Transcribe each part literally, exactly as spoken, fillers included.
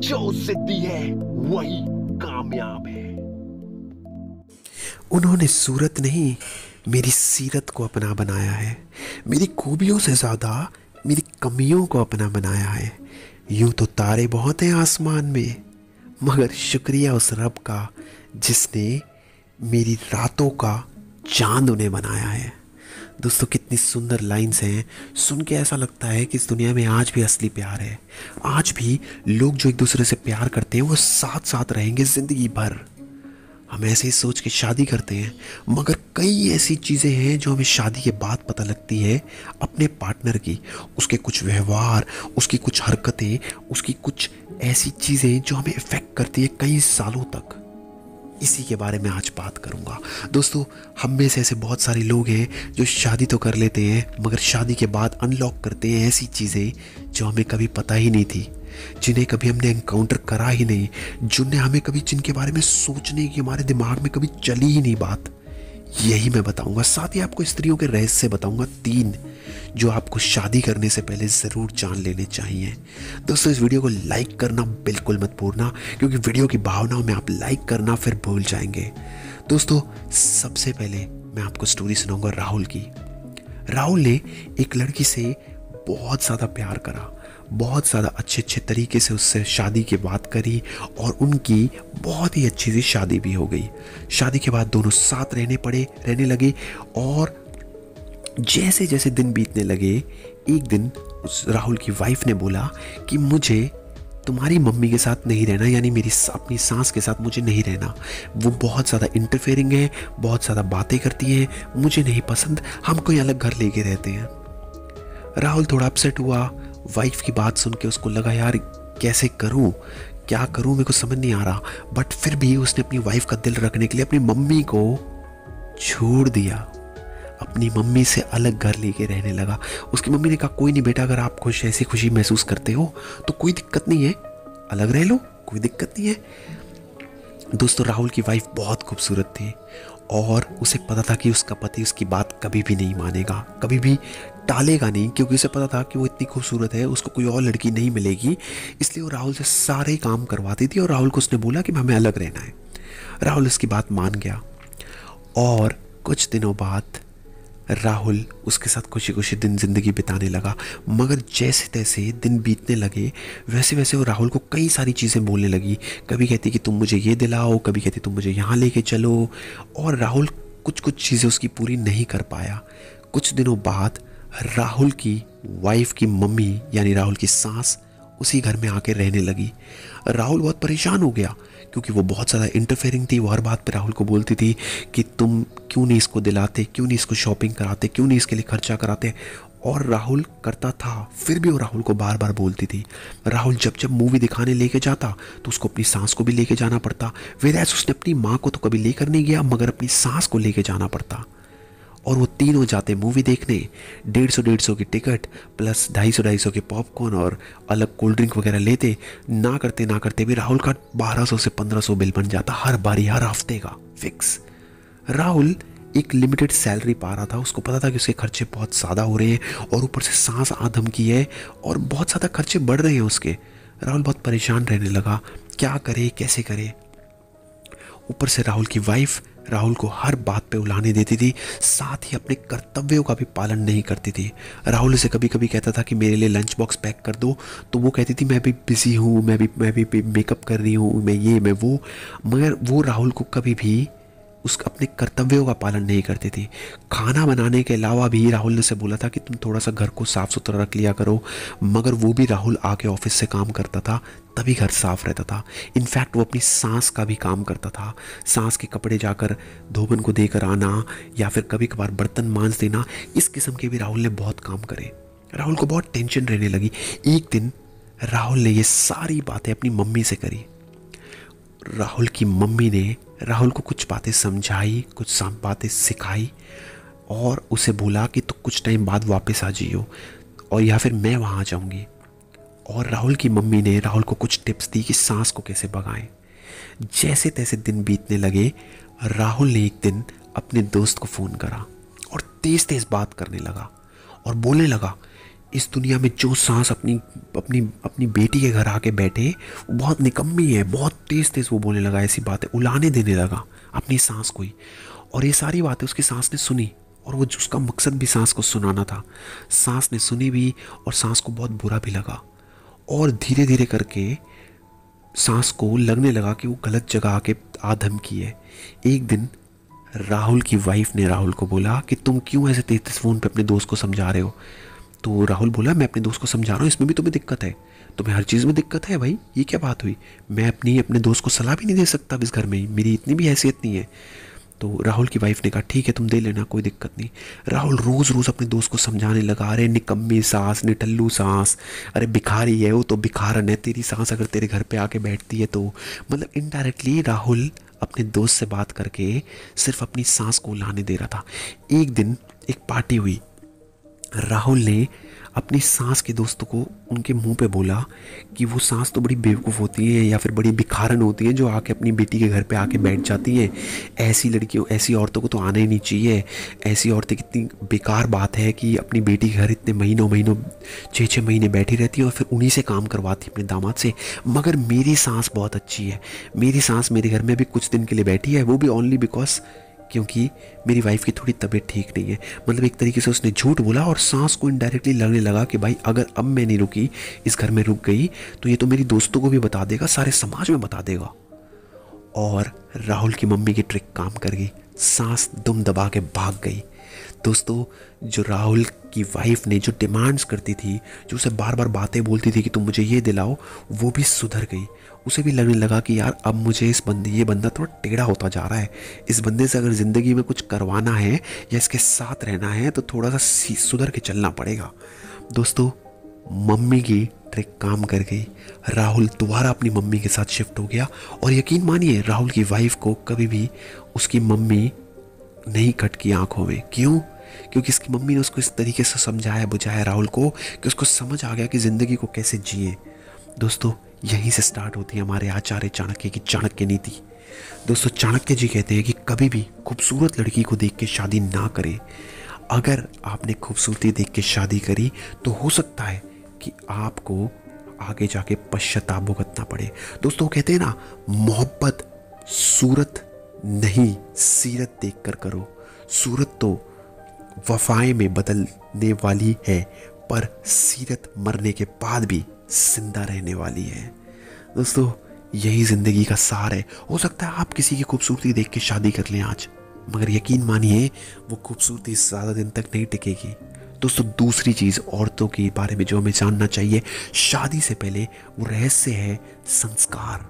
जो सिद्धि है वही कामयाब है। उन्होंने सूरत नहीं, मेरी सीरत को अपना बनाया है। मेरी खूबियों से ज़्यादा मेरी कमियों को अपना बनाया है। यूं तो तारे बहुत हैं आसमान में, मगर शुक्रिया उस रब का जिसने मेरी रातों का चांद उन्हें बनाया है। दोस्तों, कितनी सुंदर लाइन्स हैं। सुन के ऐसा लगता है कि इस दुनिया में आज भी असली प्यार है। आज भी लोग जो एक दूसरे से प्यार करते हैं वो साथ साथ रहेंगे ज़िंदगी भर। हम ऐसे ही सोच के शादी करते हैं, मगर कई ऐसी चीज़ें हैं जो हमें शादी के बाद पता लगती है अपने पार्टनर की। उसके कुछ व्यवहार, उसकी कुछ हरकतें, उसकी कुछ ऐसी चीज़ें जो हमें इफ़ेक्ट करती है कई सालों तक। इसी के बारे में आज बात करूंगा। दोस्तों, हम में से ऐसे बहुत सारे लोग हैं जो शादी तो कर लेते हैं, मगर शादी के बाद अनलॉक करते हैं ऐसी चीज़ें जो हमें कभी पता ही नहीं थी, जिन्हें कभी हमने एनकाउंटर करा ही नहीं, जिन्हें हमें कभी जिनके बारे में सोचने की हमारे दिमाग में कभी चली ही नहीं बात। यही मैं बताऊंगा। साथ ही आपको स्त्रियों के रहस्य बताऊंगा, तीन, जो आपको शादी करने से पहले ज़रूर जान लेने चाहिए। दोस्तों, इस वीडियो को लाइक करना बिल्कुल मत भूलना, क्योंकि वीडियो की भावनाओं में आप लाइक करना फिर भूल जाएंगे। दोस्तों, सबसे पहले मैं आपको स्टोरी सुनाऊंगा राहुल की। राहुल ने एक लड़की से बहुत ज़्यादा प्यार करा, बहुत ज़्यादा अच्छे अच्छे तरीके से उससे शादी की बात करी और उनकी बहुत ही अच्छी सी शादी भी हो गई। शादी के बाद दोनों साथ रहने पड़े रहने लगे और जैसे जैसे दिन बीतने लगे, एक दिन उस राहुल की वाइफ ने बोला कि मुझे तुम्हारी मम्मी के साथ नहीं रहना, यानी मेरी अपनी सास के साथ मुझे नहीं रहना। वो बहुत ज़्यादा इंटरफेयरिंग है, बहुत ज़्यादा बातें करती हैं, मुझे नहीं पसंद, हम कोई अलग घर लेके रहते हैं। राहुल थोड़ा अपसेट हुआ। वाइफ की बात सुन के उसको लगा, यार कैसे करूं, क्या करूं, मेरे को समझ नहीं आ रहा। बट फिर भी उसने अपनी वाइफ का दिल रखने के लिए अपनी मम्मी को छोड़ दिया, अपनी मम्मी से अलग घर लेके रहने लगा। उसकी मम्मी ने कहा, कोई नहीं बेटा, अगर आप खुश ऐसी खुशी महसूस करते हो तो कोई दिक्कत नहीं है, अलग रह लो, कोई दिक्कत नहीं है। दोस्तों, राहुल की वाइफ बहुत खूबसूरत थी और उसे पता था कि उसका पति उसकी बात कभी भी नहीं मानेगा, कभी भी टालेगा नहीं, क्योंकि उसे पता था कि वो इतनी खूबसूरत है, उसको कोई और लड़की नहीं मिलेगी। इसलिए वो राहुल से सारे काम करवाती थी और राहुल को उसने बोला कि हमें अलग रहना है। राहुल उसकी बात मान गया और कुछ दिनों बाद राहुल उसके साथ खुशी खुशी दिन ज़िंदगी बिताने लगा। मगर जैसे तैसे दिन बीतने लगे, वैसे वैसे वो राहुल को कई सारी चीज़ें बोलने लगी। कभी कहती कि तुम मुझे ये दिलाओ, कभी कहती तुम मुझे यहाँ लेके चलो, और राहुल कुछ कुछ चीज़ें उसकी पूरी नहीं कर पाया। कुछ दिनों बाद राहुल की वाइफ की मम्मी यानी राहुल की सास उसी घर में आके रहने लगी। राहुल बहुत परेशान हो गया, क्योंकि वो बहुत ज़्यादा इंटरफेयरिंग थी। वो हर बात पे राहुल को बोलती थी कि तुम क्यों नहीं इसको दिलाते, क्यों नहीं इसको शॉपिंग कराते, क्यों नहीं इसके लिए खर्चा कराते। और राहुल करता था, फिर भी वो राहुल को बार बार बोलती थी। राहुल जब जब मूवी दिखाने लेके जाता तो उसको अपनी सास को भी लेके जाना पड़ता। वेराज उसने अपनी माँ को तो कभी लेकर नहीं गया, मगर अपनी सास को लेके जाना पड़ता। और वो तीनों जाते मूवी देखने, डेढ़ सौ डेढ़ सौ की टिकट प्लस ढाई सौ ढाई सौ के पॉपकॉर्न और अलग कोल्ड ड्रिंक वगैरह लेते। ना करते ना करते भी राहुल का बारह सौ से पंद्रह सौ बिल बन जाता हर बारी, हर हफ्ते का फिक्स। राहुल एक लिमिटेड सैलरी पा रहा था, उसको पता था कि उसके खर्चे बहुत ज़्यादा हो रहे हैं और ऊपर से सांस आदम की है और बहुत ज़्यादा खर्चे बढ़ रहे हैं उसके। राहुल बहुत परेशान रहने लगा, क्या करे कैसे करे। ऊपर से राहुल की वाइफ राहुल को हर बात पे उलाने देती थी, साथ ही अपने कर्तव्यों का भी पालन नहीं करती थी। राहुल उसे कभी कभी कहता था कि मेरे लिए लंच बॉक्स पैक कर दो, तो वो कहती थी मैं भी बिजी हूँ, मैं भी मैं भी मेकअप कर रही हूँ, मैं ये मैं वो। मगर वो राहुल को कभी भी उस अपने कर्तव्यों का पालन नहीं करती थी। खाना बनाने के अलावा भी राहुल ने से बोला था कि तुम थोड़ा सा घर को साफ़ सुथरा रख लिया करो, मगर वो भी राहुल आके ऑफिस से काम करता था तभी घर साफ रहता था। इनफैक्ट वो अपनी सास का भी काम करता था, सास के कपड़े जाकर धोबन को देकर आना या फिर कभी कभार बर्तन मांज देना, इस किस्म के भी राहुल ने बहुत काम करे। राहुल को बहुत टेंशन रहने लगी। एक दिन राहुल ने ये सारी बातें अपनी मम्मी से करी। राहुल की मम्मी ने राहुल को कुछ बातें समझाई, कुछ बातें सिखाई और उसे बोला कि तो कुछ टाइम बाद वापस आ जाइयो और या फिर मैं वहाँ आ जाऊँगी। और राहुल की मम्मी ने राहुल को कुछ टिप्स दी कि सांस को कैसे भगाएं। जैसे तैसे दिन बीतने लगे, राहुल ने एक दिन अपने दोस्त को फ़ोन करा और तेज़ तेज़ बात करने लगा और बोलने लगा, इस दुनिया में जो सांस अपनी अपनी अपनी बेटी के घर आके बैठे वो बहुत निकम्मी है, बहुत तेज़ तेज़ वो बोलने लगा, ऐसी बातें उलाने देने लगा अपनी सांस को ही। और ये सारी बातें उसकी सांस ने सुनी, और वो उसका मकसद भी सांस को सुनाना था। सांस ने सुनी भी और सांस को बहुत बुरा भी लगा, और धीरे धीरे करके सांस को लगने लगा कि वो गलत जगह आके आ धमकी है। एक दिन राहुल की वाइफ ने राहुल को बोला कि तुम क्यों ऐसे तेज तेज फ़ोन पे अपने दोस्त को समझा रहे हो। तो राहुल बोला, मैं अपने दोस्त को समझा रहा हूँ, इसमें भी तुम्हें दिक्कत है, तुम्हें हर चीज़ में दिक्कत है भाई, ये क्या बात हुई, मैं अपनी अपने दोस्त को सलाह भी नहीं दे सकता इस घर में, मेरी इतनी भी हैसियत नहीं है। तो राहुल की वाइफ ने कहा ठीक है तुम दे लेना, कोई दिक्कत नहीं। राहुल रोज़ रोज़ अपने दोस्त को समझाने लगा, अरे निकम्मी सांस, निठल्लू सांस, अरे भिखारी है वो तो, भिखारन है, तेरी सांस अगर तेरे घर पे आके बैठती है तो। मतलब इनडायरेक्टली राहुल अपने दोस्त से बात करके सिर्फ अपनी सांस को लाने दे रहा था। एक दिन एक पार्टी हुई, राहुल ने अपनी सांस के दोस्तों को उनके मुंह पे बोला कि वो सांस तो बड़ी बेवकूफ़ होती है या फिर बड़ी भिखारन होती है जो आके अपनी बेटी के घर पे आके बैठ जाती हैं, ऐसी लड़कियों ऐसी औरतों को तो आना ही नहीं चाहिए, ऐसी औरतें कितनी बेकार बात है कि अपनी बेटी के घर इतने महीनों महीनों छः छः महीने बैठी रहती है और फिर उन्हीं से काम करवाती अपने दामाद से। मगर मेरी सांस बहुत अच्छी है, मेरी सांस मेरे घर में भी कुछ दिन के लिए बैठी है, वो भी ओनली बिकॉज क्योंकि मेरी वाइफ की थोड़ी तबीयत ठीक नहीं है। मतलब एक तरीके से उसने झूठ बोला और सांस को इनडायरेक्टली लगने लगा कि भाई अगर अब मैं नहीं रुकी, इस घर में रुक गई तो ये तो मेरी दोस्तों को भी बता देगा, सारे समाज में बता देगा। और राहुल की मम्मी की ट्रिक काम कर गई, सांस दुम दबा के भाग गई। दोस्तों, जो राहुल की वाइफ ने जो डिमांड्स करती थी, जो उसे बार बार बातें बोलती थी कि तुम मुझे ये दिलाओ, वो भी सुधर गई। उसे भी लगने लगा कि यार अब मुझे इस बंदे ये बंदा थोड़ा टेढ़ा होता जा रहा है, इस बंदे से अगर ज़िंदगी में कुछ करवाना है या इसके साथ रहना है तो थोड़ा सा सुधर के चलना पड़ेगा। दोस्तों, मम्मी की ट्रिक काम कर गई, राहुल दोबारा अपनी मम्मी के साथ शिफ्ट हो गया। और यकीन मानिए राहुल की वाइफ को कभी भी उसकी मम्मी नहीं खटकी आंखों में। क्यों? क्योंकि इसकी मम्मी ने उसको इस तरीके से समझाया बुझाया राहुल को कि उसको समझ आ गया कि ज़िंदगी को कैसे जिए। दोस्तों, यहीं से स्टार्ट होती है हमारे आचार्य चाणक्य की चाणक्य नीति। दोस्तों, चाणक्य जी कहते हैं कि कभी भी खूबसूरत लड़की को देख के शादी ना करें। अगर आपने खूबसूरती देख के शादी करी तो हो सकता है कि आपको आगे जाके पश्चाताप भुगतना पड़े। दोस्तों, कहते हैं ना, मोहब्बत सूरत नहीं सीरत देख कर करो। सूरत तो वफाएं में बदलने वाली है, पर सीरत मरने के बाद भी जिंदा रहने वाली है। दोस्तों, यही ज़िंदगी का सार है। हो सकता है आप किसी की खूबसूरती देख के शादी कर लें आज, मगर यकीन मानिए वो खूबसूरती ज़्यादा दिन तक नहीं टिकेगी। दोस्तों, दूसरी चीज़ औरतों के बारे में जो हमें जानना चाहिए शादी से पहले, वो रहस्य है संस्कार।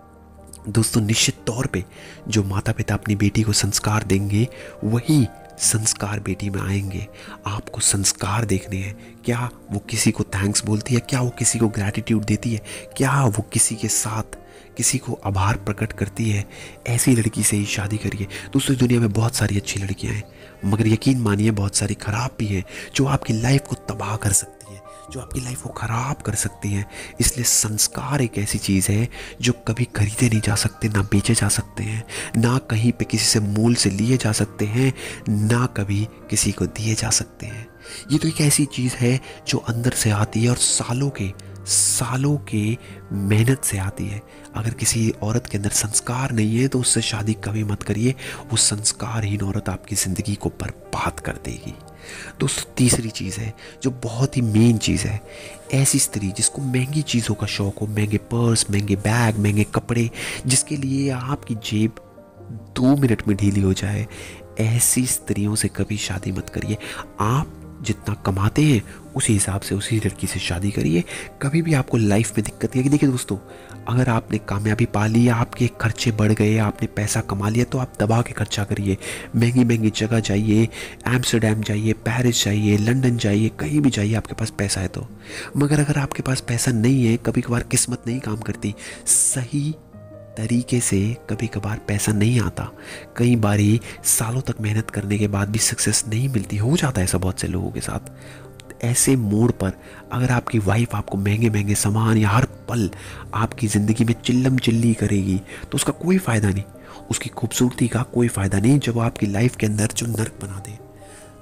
दोस्तों, निश्चित तौर पे जो माता पिता अपनी बेटी को संस्कार देंगे वही संस्कार बेटी में आएंगे। आपको संस्कार देखने हैं, क्या वो किसी को थैंक्स बोलती है, क्या वो किसी को ग्रैटिट्यूड देती है, क्या वो किसी के साथ किसी को आभार प्रकट करती है। ऐसी लड़की से ही शादी करिए। दोस्तों, दुनिया में बहुत सारी अच्छी लड़कियां हैं, मगर यकीन मानिए बहुत सारी खराब भी हैं जो आपकी लाइफ को तबाह कर सकती है, जो आपकी लाइफ को ख़राब कर सकती हैं। इसलिए संस्कार एक ऐसी चीज़ है जो कभी खरीदे नहीं जा सकते, ना बेचे जा सकते हैं, ना कहीं पे किसी से मूल से लिए जा सकते हैं, ना कभी किसी को दिए जा सकते हैं। ये तो एक ऐसी चीज़ है जो अंदर से आती है और सालों के सालों के मेहनत से आती है। अगर किसी औरत के अंदर संस्कार नहीं है तो उससे शादी कभी मत करिए, वो संस्कारहीन औरत आपकी ज़िंदगी को बर्बाद कर देगी। दोस्तों, तीसरी चीज़ है जो बहुत ही मेन चीज़ है, ऐसी स्त्री जिसको महंगी चीज़ों का शौक हो, महंगे पर्स, महंगे बैग, महंगे कपड़े, जिसके लिए आपकी जेब दो मिनट में ढीली हो जाए, ऐसी स्त्रियों से कभी शादी मत करिए। आप जितना कमाते हैं उसी हिसाब से उसी लड़की से शादी करिए। कभी भी आपको लाइफ में दिक्कत नहीं आएगी। देखिए दोस्तों, अगर आपने कामयाबी पा ली, आपके खर्चे बढ़ गए, आपने पैसा कमा लिया, तो आप दबा के खर्चा करिए। महंगी महंगी जगह जाइए, एम्स्टर्डम जाइए, पेरिस जाइए, लंदन जाइए, कहीं भी जाइए, आपके पास पैसा है तो। मगर अगर आपके पास पैसा नहीं है, कभी कभार किस्मत नहीं काम करती, सही तरीके से कभी कभार पैसा नहीं आता, कई बारी सालों तक मेहनत करने के बाद भी सक्सेस नहीं मिलती, हो जाता है ऐसा बहुत से लोगों के साथ। ऐसे मोड़ पर अगर आपकी वाइफ आपको महंगे महंगे सामान या हर पल आपकी ज़िंदगी में चिल्लम चिल्ली करेगी तो उसका कोई फ़ायदा नहीं, उसकी खूबसूरती का कोई फ़ायदा नहीं जब वो आपकी लाइफ के अंदर जो नर्क बना दे।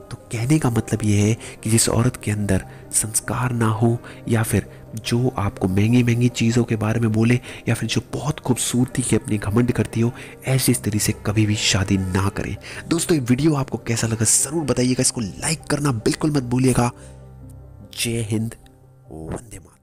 तो कहने का मतलब ये है कि जिस औरत के अंदर संस्कार ना हो, या फिर जो आपको महंगी महंगी चीज़ों के बारे में बोले, या फिर जो बहुत खूबसूरती की अपनी घमंड करती हो, ऐसी स्त्री से कभी भी शादी ना करें। दोस्तों ये वीडियो आपको कैसा लगा ज़रूर बताइएगा, इसको लाइक करना बिल्कुल मत भूलिएगा। जय हिंद, वंदे मातरम।